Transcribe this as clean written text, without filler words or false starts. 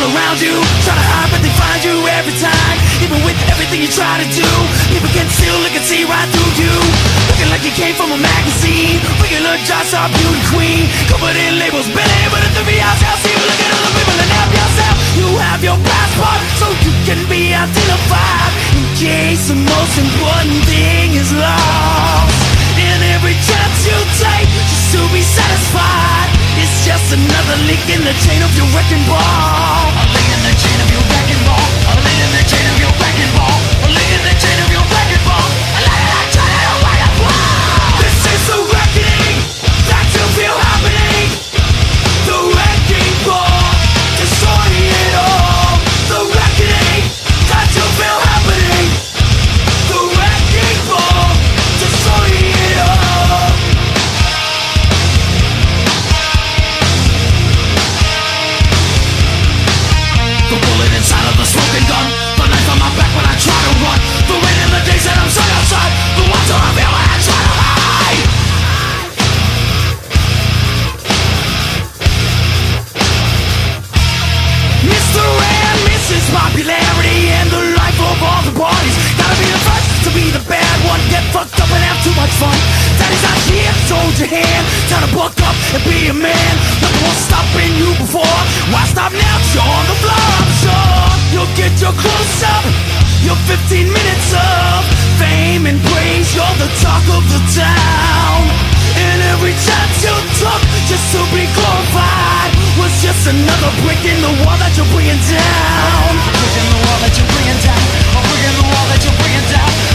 all around you, try to hide but they find you every time. Even with everything you try to do, people can still look and see right through you. Looking like you came from a magazine, regular job star beauty queen, covered in labels, barely able to figure yourself. See you look at other people and help yourself. You have your passport so you can be identified, in case the most important thing is lost. And every chance you take just to be satisfied, it's just another link in the chain of your wrecking ball. A link in the chain of your wrecking ball. A link in the chain of your wrecking ball. A link in the chain of your wrecking ball. A link in the chain of your wrecking ball. This is the reckoning that you feel happening. The wrecking ball, destroying it all. The reckoning that you feel happening. The wrecking ball, destroying it all. The bullet inside of the smoking gun, the knife on my back when I try to run, the rain in the days that I'm stuck outside, the ones I feel when I try to hide. Mr. and Mrs. Popularity and the life of all the parties. Gotta be the first to be the bad one, get fucked up and have too much fun. Daddy's not here, so hold your hand, time to buck up and be a man. Nothing was stopping you before, why stop now? You're on the floor, I'm sure you'll get your close up, your 15 minutes of fame and praise. You're the talk of the town, and every chance you took just to be glorified was just another brick in the wall that you're bringing down. A brick in the wall that you're bringing down. A brick in the wall that you're bringing down.